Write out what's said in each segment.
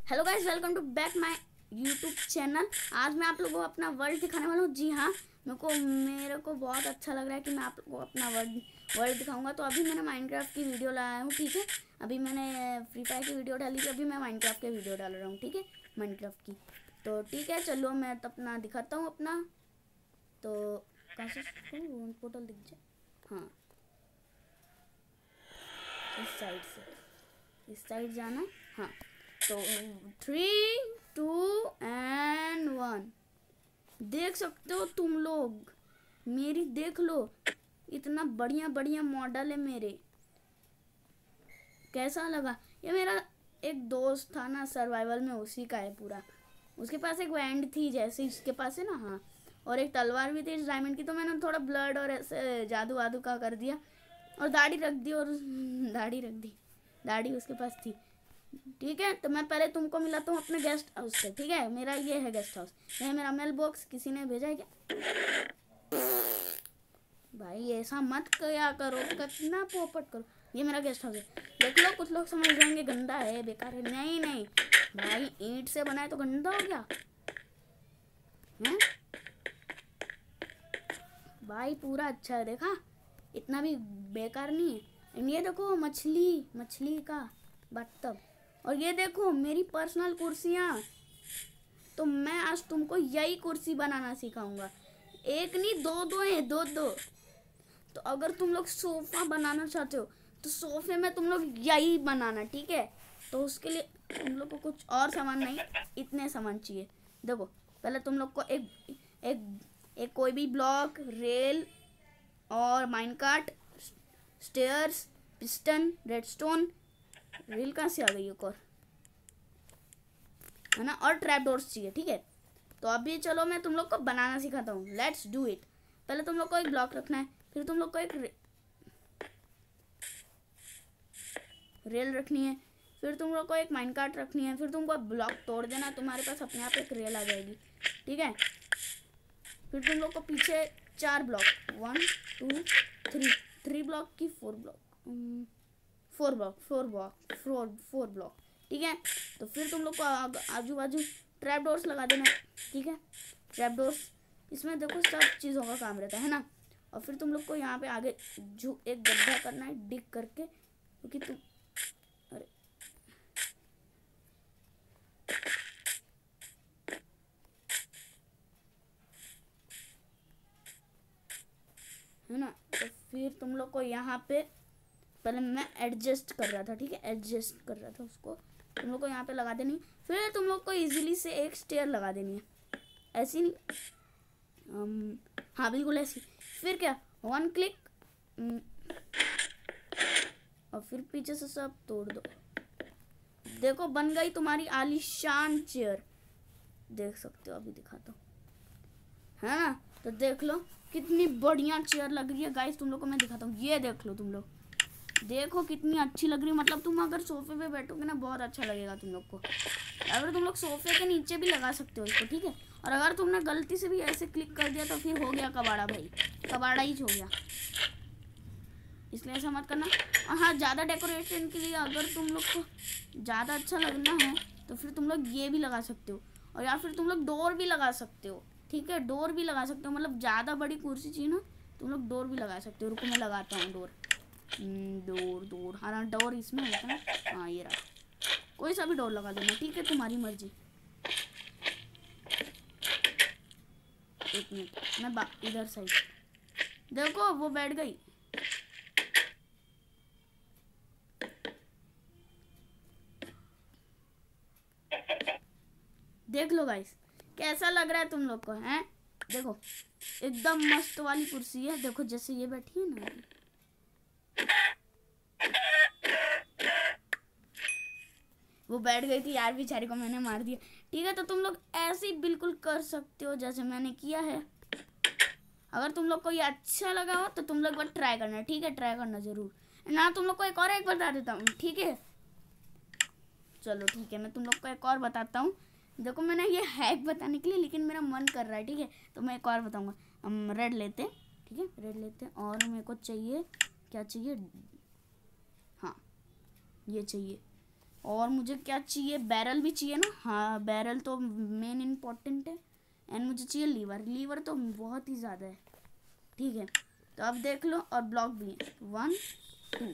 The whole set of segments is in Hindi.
Hello guys, welcome to back my YouTube channel. आज मैं आप लोगों को अपना वर्ल्ड दिखाने वाला हूँ। जी हाँ, मेरे को बहुत अच्छा लग रहा है कि मैं आप लोगों को अपना वर्ल्ड दिखाऊंगा। तो अभी मैंने माइनक्राफ्ट की वीडियो लाया हूँ, ठीक है। अभी मैंने फ्री फायर की वीडियो डाली थी, अभी मैं माइनक्राफ्ट की वीडियो डाल रहा हूँ, ठीक है, माइनक्राफ्ट की। तो ठीक है, चलो मैं तो अपना दिखाता हूँ अपना। तो कैसे पोर्टल दिख जाए? हाँ, इस साइड जाना। हाँ, तो 3, 2 एंड 1। देख सकते हो तुम लोग, मेरी देख लो, इतना बढ़िया बढ़िया मॉडल है मेरे। कैसा लगा? ये मेरा एक दोस्त था ना सर्वाइवल में, उसी का है पूरा। उसके पास एक वैंड थी जैसे इसके पास है ना, हाँ। और एक तलवार भी थी इस डायमंड की। तो मैंने थोड़ा ब्लड और ऐसे जादू वादू का कर दिया और दाढ़ी रख दी और दाढ़ी रख दी। दाढ़ी उसके पास थी, ठीक है। तो मैं पहले तुमको मिलाता हूँ अपने गेस्ट हाउस से, ठीक है। मेरा ये है गेस्ट हाउस, ये है मेरा मेल बॉक्स। किसी ने भेजा है क्या? भाई ऐसा मत किया करो, कितना पोपट करो। ये मेरा गेस्ट हाउस है, देख लो। कुछ लोग समझ जाएंगे गंदा है, बेकार है। नहीं नहीं भाई, ईंट से बना है तो गंदा हो गया है भाई? पूरा अच्छा है, देखा, इतना भी बेकार नहीं है। ये देखो मछली का बत्तख। और ये देखो मेरी पर्सनल कुर्सियाँ। तो मैं आज तुमको यही कुर्सी बनाना सिखाऊंगा। एक नहीं, दो दो है, दो दो। तो अगर तुम लोग सोफा बनाना चाहते हो तो सोफे में तुम लोग यही बनाना, ठीक है। तो उसके लिए तुम लोग को कुछ और सामान नहीं, इतने सामान चाहिए। देखो, पहले तुम लोग को एक एक एक कोई भी ब्लॉक, रेल और minecart, stairs, piston, redstone, rail कहाँ से आ गई एक और, है ना, और ट्रैप डोर्स चाहिए, ठीक है। तो अभी चलो मैं तुम लोग को बनाना सिखाता हूँ। Let's do it. पहले तुम लोग को एक ब्लॉक रखना है, फिर तुम लोग को एक रेल रखनी है, फिर तुम लोग को एक माइनकार्ट रखनी है, फिर तुमको ब्लॉक तोड़ देना, तुम्हारे पास अपने आप एक रेल आ जाएगी, ठीक है। फिर तुम लोग को पीछे 4 ब्लॉक, 1 2 3 ब्लॉक की 4 ब्लॉक, 4 ब्लॉक, ठीक है। तो फिर तुम लोग को आजू बाजू ट्रैप डोर्स लगा देना, ठीक है। ट्रैप डोर्स, इसमें देखो सब चीज़ों का काम रहता है ना। और फिर तुम लोग को यहाँ पे आगे जो एक गड्ढा करना है डिग करके, क्योंकि तुम, अरे है ना। तो फिर तुम लोग को यहाँ पे, पहले मैं एडजस्ट कर रहा था, ठीक है, एडजस्ट कर रहा था उसको। तुम लोग को यहाँ पे लगा देनी। फिर तुम लोग को इजीली से एक स्टेयर लगा देनी है, ऐसी नहीं, हाँ बिल्कुल ऐसी। फिर क्या, 1 क्लिक, और फिर पीछे से सब तोड़ दो। देखो बन गई तुम्हारी आलीशान चेयर, देख सकते हो। अभी दिखाता हूँ, है ना। तो देख लो कितनी बढ़िया चेयर लग रही है गाइस। तुम लोग को मैं दिखाता हूँ, ये देख लो तुम लोग, देखो कितनी अच्छी लग रही है। मतलब तुम अगर सोफे पे बैठोगे ना, बहुत अच्छा लगेगा तुम लोग को। अगर तुम लोग सोफे के नीचे भी लगा सकते हो इसको, ठीक है। और अगर तुमने गलती से भी ऐसे क्लिक कर दिया तो फिर हो गया कबाड़ा भाई, कबाड़ा ही हो गया। इसलिए ऐसा मत करना। और हाँ, ज़्यादा डेकोरेशन के लिए अगर तुम लोग को ज़्यादा अच्छा लगना है तो फिर तुम लोग ये भी लगा सकते हो, और या फिर तुम लोग डोर भी लगा सकते हो, ठीक है। डोर भी लगा सकते हो, मतलब ज़्यादा बड़ी कुर्सी चाहिए ना, तुम लोग डोर भी लगा सकते हो। रुको मैं लगाता हूँ डोर। डोर, हाँ डोर इसमें होता है। हाँ ये रहा, कोई सा भी डोर लगा देना, ठीक है, तुम्हारी मर्जी। एक मिनट, मैं इधर साइड, देखो वो बैठ गई। देख लो गाइस, कैसा लग रहा है तुम लोग को, हैं? देखो एकदम मस्त वाली कुर्सी है, देखो जैसे ये बैठी है ना। वो बैठ गई थी यार, बेचारी को मैंने मार दिया, ठीक है। तो तुम लोग ऐसे ही बिल्कुल कर सकते हो जैसे मैंने किया है। अगर तुम लोग को ये अच्छा लगा हो तो तुम लोग बस ट्राई करना, ठीक है, ट्राई करना जरूर ना। तुम लोग को एक और एक बता देता हूँ, ठीक है। चलो ठीक है, मैं तुम लोग को एक और बताता हूँ। देखो मैंने ये हैक बताने के लिए, लेकिन मेरा मन कर रहा है, ठीक है। तो मैं एक और बताऊँगा। हम रेड लेते हैं, ठीक है, रेड लेते हैं। और मेरे को चाहिए, क्या चाहिए, हाँ ये चाहिए। और मुझे क्या चाहिए, बैरल भी चाहिए ना। हाँ बैरल तो मेन इम्पोर्टेंट है। एंड मुझे चाहिए लीवर, लीवर तो बहुत ही ज़्यादा है। ठीक है तो अब देख लो, और ब्लॉक भी है 1 2।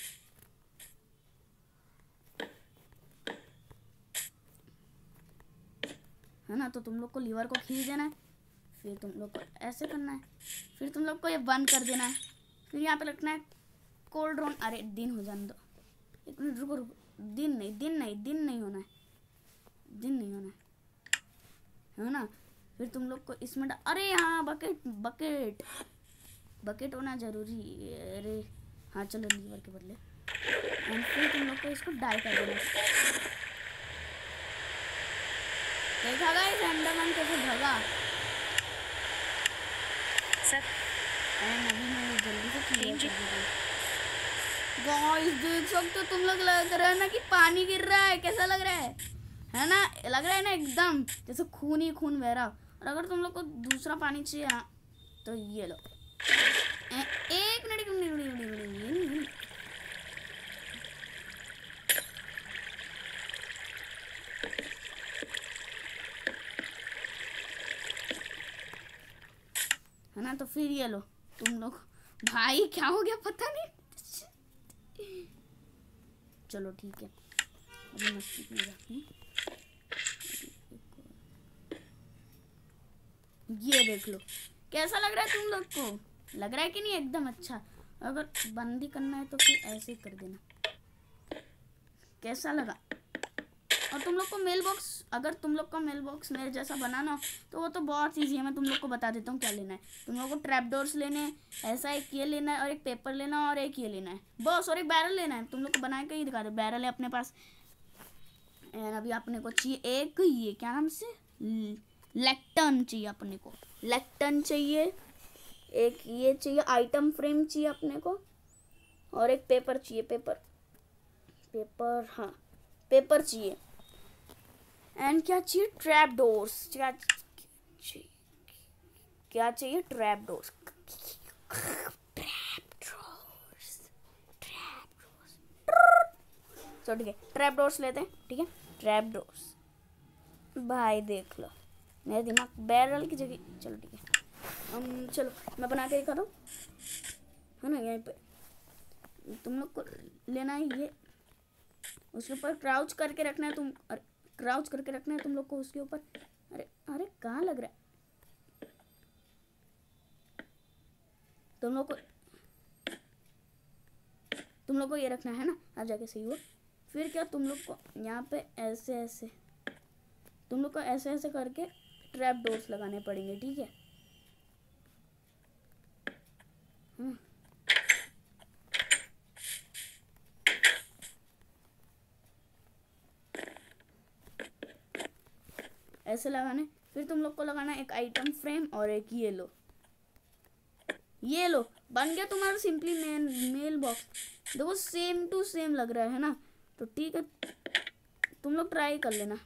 है ना, तो तुम लोग को लीवर को खींच देना है, फिर तुम लोग को ऐसे करना है, फिर तुम लोग को ये बंद कर देना है, फिर यहाँ पे रखना है कोल्ड ड्रोन। अरे दिन हो जाने दो, एक मिनट रुको रुको, दिन नहीं होना है, दिन नहीं होना है ना। फिर तुम लोग को इसमें अरे हाँ बकेट होना जरूरी है। अरे हाँ चलो लीवर के बदले, एंड फिर तुम लोग को इसको डाई कर देना। देखा गाइस एंडरमैन कैसे भगा। अभी मैं जल्दी से क्लियर कर देता हूँ। गाइस देख सकते हो तुम लोग, लग रहा है ना कि पानी गिर रहा है, कैसा लग रहा है ना, लग रहा है ना एकदम जैसे खून ही खून बह रहा। और अगर तुम लोग को दूसरा पानी चाहिए ना तो ये लो, एक मिनट है ना, तो फिर ये लो तुम लोग। भाई क्या हो गया पता नहीं। चलो ठीक है अभी मस्ती में जाती हूँ। ये देख लो कैसा लग रहा है तुम लोग को, लग रहा है कि नहीं एकदम अच्छा। अगर बंदी करना है तो फिर ऐसे ही कर देना। कैसा लगा। और तुम लोग को मेल बॉक्स, अगर तुम लोग का मेल बॉक्स मेरे जैसा बनाना तो वो तो बहुत ईजी है। मैं तुम लोग को बता देता हूँ क्या लेना है। तुम लोग को ट्रैप डोर्स लेने हैं, ऐसा एक ये लेना है और एक पेपर लेना है और एक ये लेना है बस, और एक बैरल लेना है। तुम लोग को बना के ही दिखा दो, बैरल है अपने पास। एंड अभी अपने को चाहिए एक ये क्या नाम से, लेक्टन चाहिए अपने को, लेक्टन चाहिए, एक ये चाहिए आइटम फ्रेम चाहिए अपने को, और एक पेपर चाहिए, पेपर हाँ पेपर चाहिए। एंड क्या चाहिए, ट्रैप डोर्स। क्या चाहिए ट्रैप डोर्स, चलो ठीक है ट्रैप डोर्स लेते हैं। ठीक है ट्रैप डोर्स भाई देख लो मेरा दिमाग बैरल की जगह। चलो ठीक है चलो मैं बना के दिखा दूँ, है ना। यहीं पे तुम लोग को लेना है ये, उसके ऊपर क्राउच करके रखना है क्राउच करके रखना है तुम लोग को उसके ऊपर। अरे अरे कहाँ लग रहा है तुम लोग को ये रखना है ना, अब जाके सही हुआ। फिर क्या तुम लोग को यहाँ पे ऐसे तुम लोग को ऐसे करके ट्रैप डोर्स लगाने पड़ेंगे। ठीक है ऐसे लगाने। फिर तुम लोग को लगाना एक आइटम फ्रेम और एक ये लो बन गया तुम्हारा सिंपली मेल बॉक्स। देखो सेम टू सेम लग रहा है ना, तो ठीक है तुम लोग ट्राई कर लेना।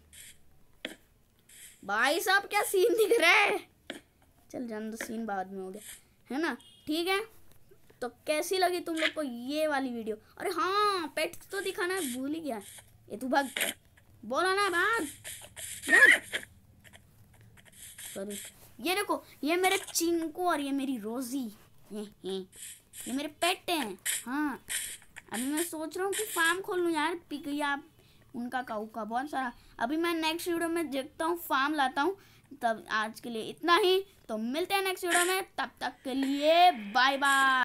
भाई साहब क्या सीन दिख रहा है, चल जान दो सीन बाद में हो गया है ना। ठीक है तो कैसी लगी तुम लोग को ये वाली वीडियो। अरे हाँ पेट्स तो दिखाना भूल ही गया, ये तू भाग बोला ना भाग। सॉरी ये देखो ये मेरे चिंकू और ये मेरी रोजी ये मेरे पेट हैं। हाँ अभी मैं सोच रहा हूँ कि फार्म खोल लूँ यार, पिकिया उनका काऊ का बहुत सारा। अभी मैं नेक्स्ट वीडियो में देखता हूँ फार्म लाता हूँ। तब आज के लिए इतना ही, तो मिलते हैं नेक्स्ट वीडियो में, तब तक के लिए बाय बाय।